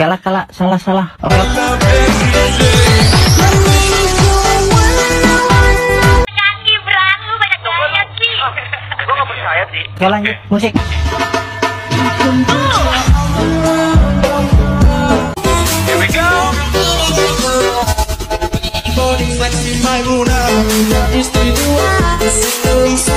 Kala salah. Oke. Kaki berat lu banyak gaya sih. Gue gak percaya sih. Oke, lanjut musik. Here we go. Body flexing my Luna. Used to do